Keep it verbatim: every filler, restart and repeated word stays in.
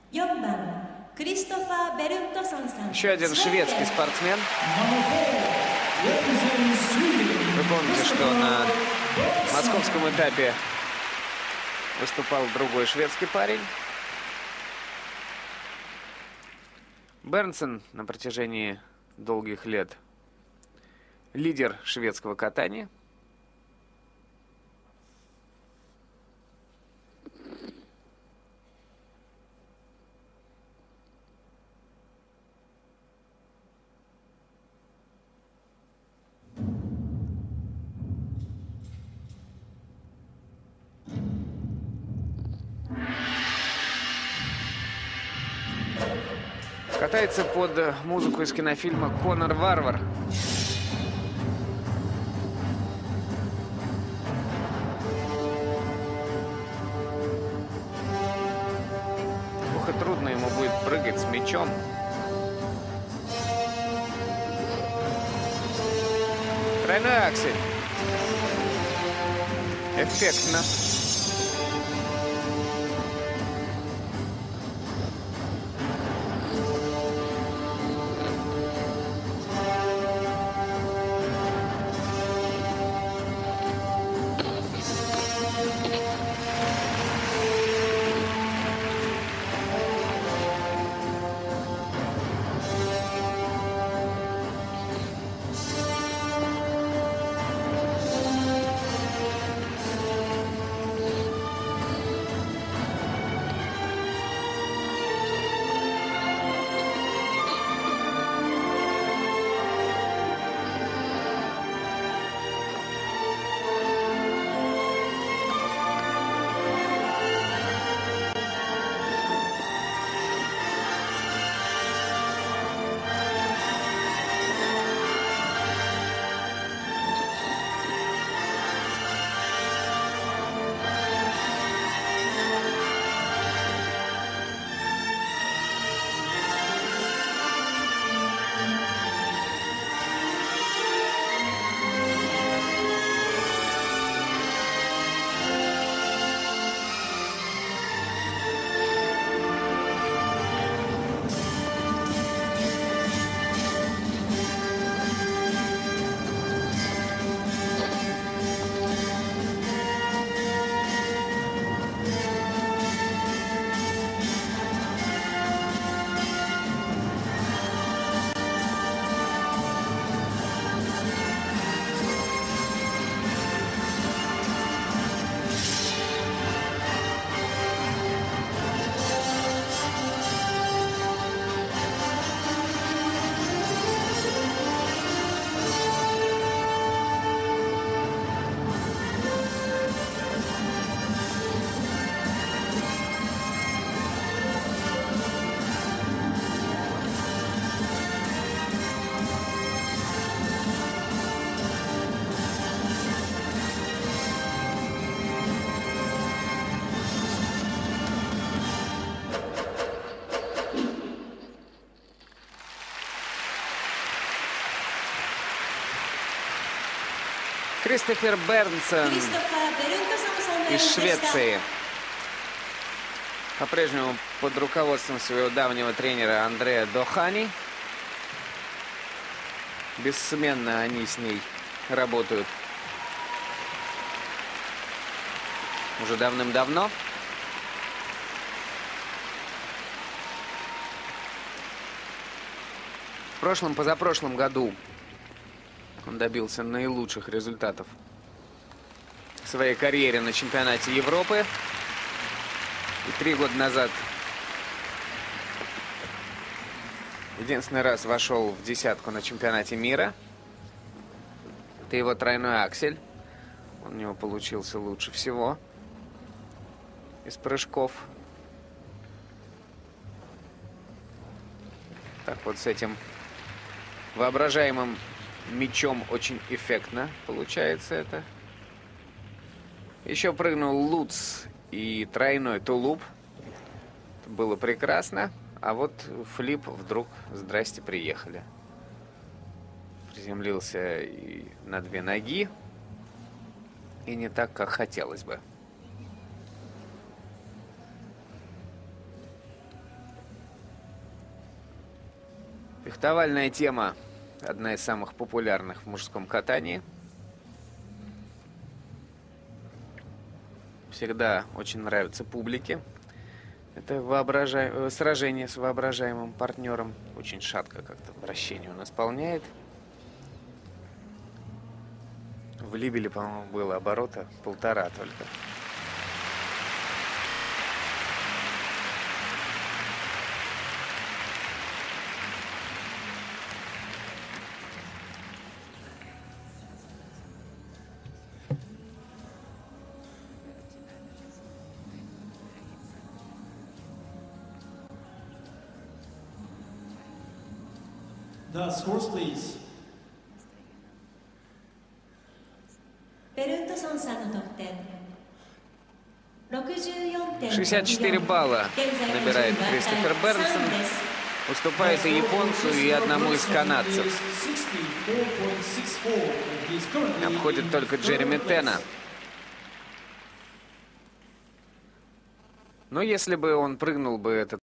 Еще один шведский спортсмен. Вы помните, что на московском этапе выступал другой шведский парень. Бернсен на протяжении долгих лет лидер шведского катания. Катается под музыку из кинофильма «Конор Варвар». Ох, и трудно ему будет прыгать с мячом. Тройной аксель. Эффектно. Кристофер Бернсен из Швеции. По-прежнему под руководством своего давнего тренера Андреа Дохани. Бессменно они с ней работают уже давным-давно. В прошлом, позапрошлом году он добился наилучших результатов в своей карьере на чемпионате Европы. И три года назад единственный раз вошел в десятку на чемпионате мира. Это его тройной аксель. Он у него получился лучше всего из прыжков. Так вот, с этим воображаемым мячом очень эффектно получается это. Еще прыгнул луц и тройной тулуп. Это было прекрасно. А вот флип вдруг, здрасте, приехали. Приземлился и на две ноги. И не так, как хотелось бы. Фехтовальная тема одна из самых популярных в мужском катании. Всегда очень нравится публике. Это вообража... сражение с воображаемым партнером. Очень шатко как-то вращение он исполняет. В Либеле, по-моему, было оборота полтора только. The scores, please. ベルントソンさんの得点 шестьдесят четыре балла набирает Кристофер Бернсон. Уступает и японцу, и одному из канадцев. Обходит только Джереми Тена. Но если бы он прыгнул бы этот